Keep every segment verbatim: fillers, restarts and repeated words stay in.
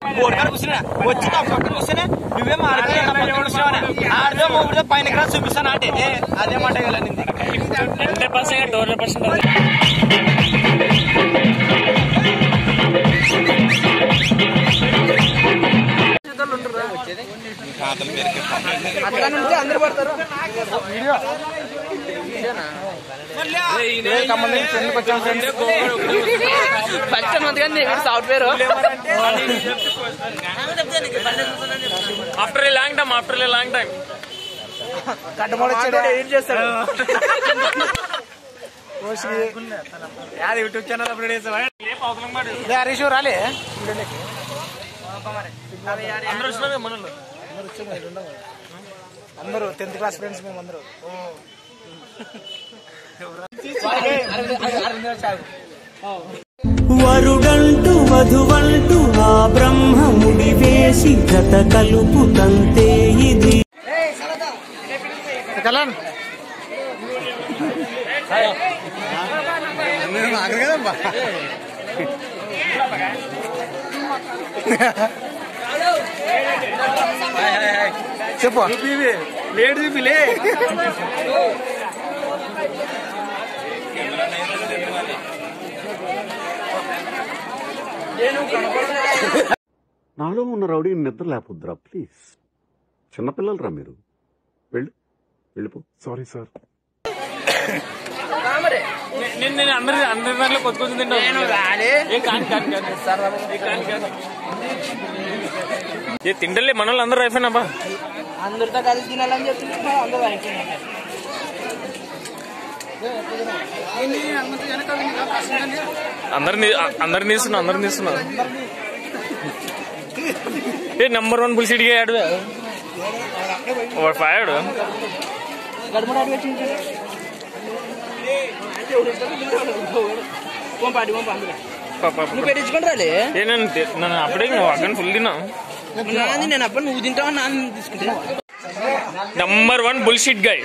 Board కూర్చున్నా వచ్చి నా పక్కన కూర్చొని నువ్వేం ఆడితే ఆడితే మూడు పైన చూపిస్తాను అంటే అదే మాట వెళ్ళండి hundred percent two hundred percent అందరు పడతారు software after a long time after a long time కట్టమోడు ఎడిట్ చేస్తాడు యూట్యూబ్ ఛానల్ అప్లోడ్ చేస్తా హరీష్ రాలే అందరూ టెన్త్ క్లాస్ ఫ్రెండ్స్ మేము అందరూ వరుడంటూ వధువంటూ ఆ బ్రహ్మముడి వేసి గత కలుపు తంతే ఇది చెప్పు లేట్ చూపిలే నాలో ఉన్న రౌడీ నిద్ర లేకపోద్దురా ప్లీజ్. చిన్నపిల్లలు రా మీరు. వెళ్ళు వెళ్ళిపో. Sorry sir. నేను అందరి అందరి దాంట్లో కొత్త కొత్త తింటాను. తింటలే మన వాళ్ళు అందరూ అయిపోయినాబా. అందరితో కలిసి తినాలని చెప్పి అందరూ అయిపోయినా. అందరిని అందరిని తీస్తున్నా అందరిని తీస్తున్నా ఏ నెంబర్ వన్ పులిసిటీ అయ్యాడు ఫైవ్ నన్ను అప్పుడే అక్కడ ఫుల్ తిన్నా నేను అప్పుడు నువ్వు తింటావా నాన్న తీసుకుంటా number one bullshit guy.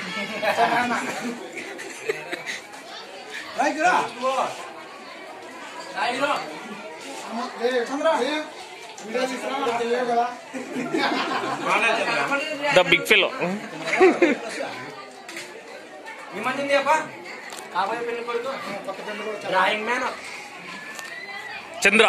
The big fellow. Chandra.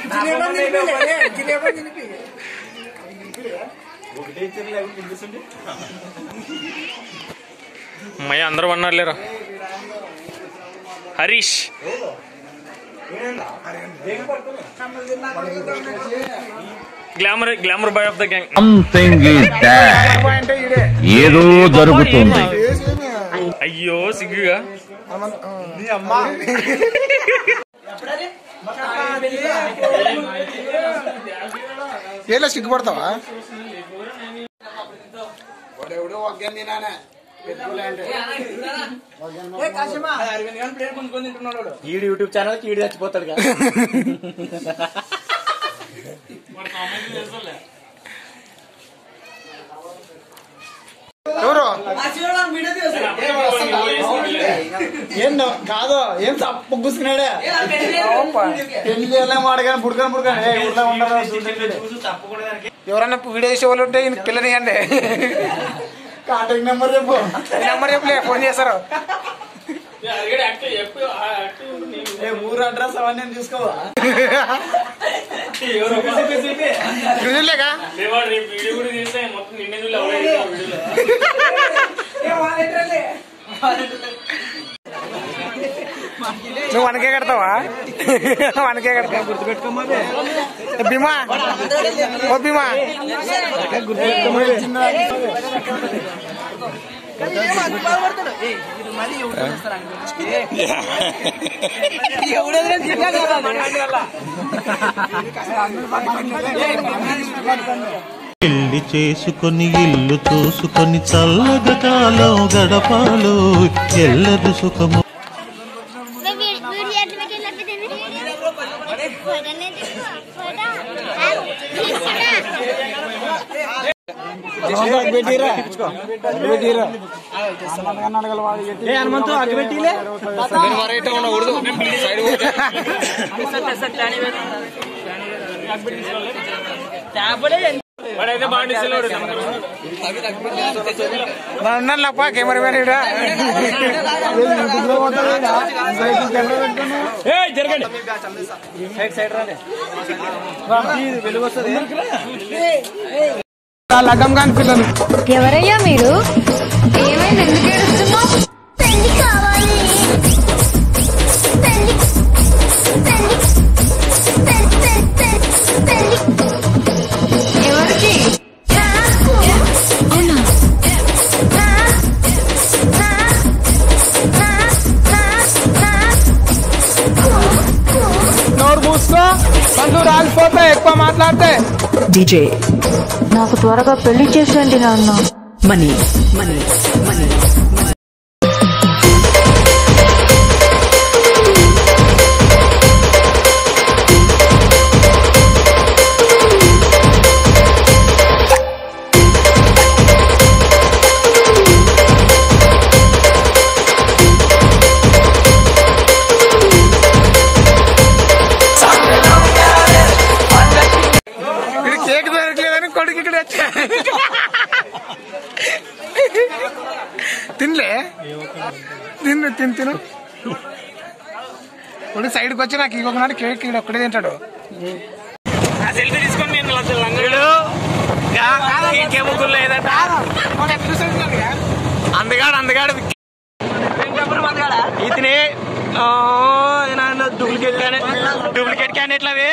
Maya andar vannar lera. Harish. Glamour, glamour boy of the gang. Something is that. ఏదో జరుగుతుంది. అయ్యో సిగ్గుగా. నీ అమ్మ. ఏలా సిగ్గుపడతావా? వాడెవడో వగ్గం తినానే. ఈడు యూట్యూబ్ ఛానల్ కి ఈడు చచ్చిపోతాడు కదా. ఎవరు ఏందో కాదో ఏం పొగ్గుసుకున్నాడే పెళ్లి చేయాలని వాడగానే పుడకని పుడకానే ఊర్లో ఉండదు. ఎవరన్నా వీడియో చేసే వాళ్ళు ఉంటే పిల్లనియండి. కాంటాక్ట్ నెంబర్ చెప్పు. నెంబర్ చెప్పలే ఫోన్ చేస్తారు. ఊరు అడ్రస్ అవన్నీ చూసుకోవా? నువ్వు వనకే కడతావా? వనకే కడతావా? గుర్తుపెట్టుకోమా భీమా. ఓ భీమా గుర్తుపెట్టుకోమా. పెళ్లి చేసుకొని ఇల్లు చూసుకొని చల్లగా కాలం గడపాలో ఎల్లదు సుఖము. హనుమంతు అగ్గి పెట్టిలే ఉన్నాళ్ళప్ప కెమెరా మ్యాన్ ఇక్కడ జరగండి లగ్గం కాని పిల్లలు ఎవరయ్యా మీరు? ఏమైంది? ఎందుకు ఏడుస్తున్నావు? పెళ్లి కావాలి. పెళ్లి పెళ్లి పెళ్లి ఎవరికి? నాకు. అవునా? నోరు మూసుకో, పండు రాలిపోతే ఎక్కువ మాట్లాడితే. డీజే నాకు త్వరగా పెళ్లి చేసేయండి నాన్న. మనీ మనీ మనీ కేక్ దొరకలేదని కొడుకు ఇక్కడ వచ్చా తినలే తిను తిను తిను కొడుకు సైడ్కి వచ్చి నాకు ఇవ్వకున్నాడు కేక్ ఇక్కడ ఒక్కడే తింటాడు. సెల్ఫీ తీసుకొని నేను అసలు లంగడు ఇంకేముగ్గులు లేదట అందగాడు అందగాడు ఇతనే డూప్లికేట్ క్యాండిడేట్ డూప్లికేట్ క్యాండిడేట్లు అవి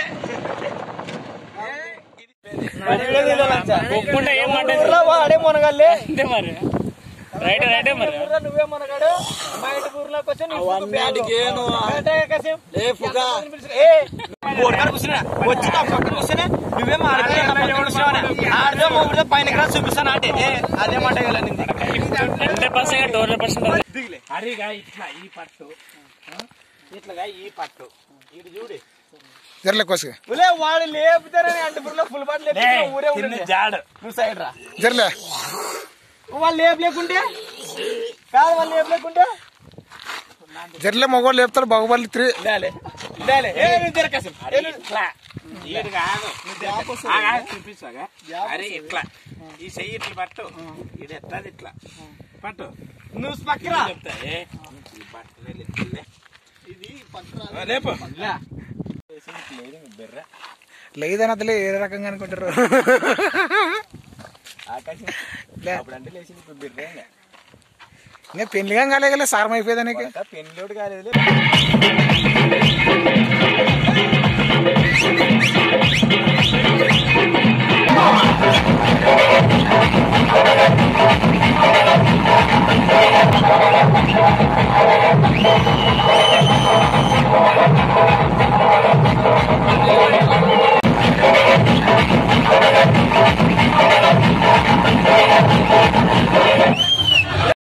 ఒప్పుకుంటే ఏం వాడే మునగాలే అంతే మరి రైట్ రైటే మరి నువ్వే మునగాడు మా ఇంటి ఊర్లోకి వచ్చి వచ్చి నా పక్కన వస్తేనే నువ్వే ఆడదో మూడో పైన కూడా చూపిస్తాను అంటే అదే మాట హండ్రెడ్ పర్సెంట్ టోర్ పర్సెంట్ దిగులే హరిగా ఇట్లా ఈ పట్టు ఇట్లాగా ఈ పట్టు ఇటు చూడు జరలే కోసుగా వాడు లేపుతారని అంటే ఫుల్ బాటిల్ ఊరే ఉంటుంది జాడు నువ్వు సైడ్ రా జరలే వాళ్ళు లేపు లేకుంటే కాదు వాళ్ళు లేపు లేకుంటే జరలే మగవాళ్ళు లేపుతారు బాగుబలి త్రీ చూపిస్తాగా అరే ఇట్లా ఈ చెయ్యి ఇట్లా పట్టు ఇది ఎట్లా ఇట్లా పట్టు నువ్వు పక్కరా ఇది లేపు లేదని అతలే ఏ రకంగా అనుకుంటారు. అప్పుడంటే లేచింది ఇప్పుడు బిర్రే నేను పెళ్లిగా కాలేగలే సారం అయిపోయేదాన్ని పెళ్ళోడు కాలేదు